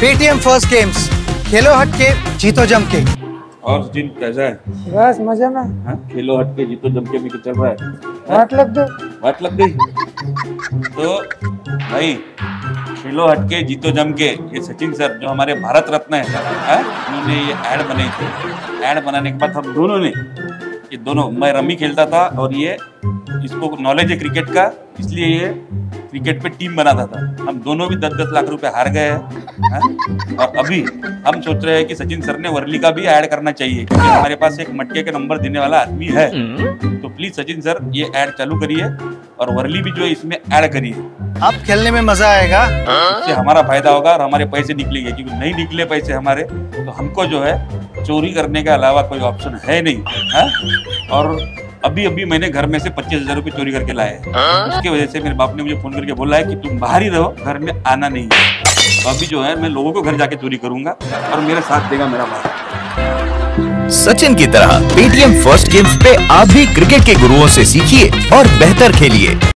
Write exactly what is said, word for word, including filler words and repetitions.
Paytm first games, खेलो हट के जीतो जम के। और सचिन कैसा है? बस मजे में। हाँ, खेलो हट के जीतो जम के भी चल रहा है। वाट लग गई वाट लग गई तो भाई, खेलो हट के जीतो जम के, ये सचिन सर जो हमारे भारत रत्न है, है? उन्होंने ये ऐड बनाई थी। ऐड बनाने के बाद हम दोनों ने, ये दोनों, मैं रमी खेलता था और ये, इसको नॉलेज है क्रिकेट का, इसलिए ये क्रिकेट पे टीम बनाता था। हम दोनों भी दस दस लाख रुपए हार गए हैं। और अभी हम सोच रहे हैं कि सचिन सर ने वर्ली का भी ऐड करना चाहिए, क्योंकि हमारे पास एक मटके के नंबर देने वाला आदमी है। तो प्लीज सचिन सर ये ऐड चालू करिए और वर्ली भी जो है इसमें ऐड करिए। अब खेलने में मजा आएगा, इससे हमारा फायदा होगा और हमारे पैसे निकलेंगे, क्योंकि नहीं निकले पैसे हमारे तो हमको जो है चोरी करने के अलावा कोई ऑप्शन है नहीं है? और अभी अभी मैंने घर में से पच्चीस हजार रुपये चोरी करके लाए हैं। उसके वजह से मेरे बाप ने मुझे फोन करके बोला है कि तुम बाहर ही रहो, घर में आना नहीं है। तो अभी जो है मैं लोगों को घर जाके चोरी करूंगा और मेरा साथ देगा मेरा भाई। सचिन की तरह पेटीएम फर्स्ट गेम्स पे आप भी क्रिकेट के गुरुओं से सीखिए और बेहतर खेलिए।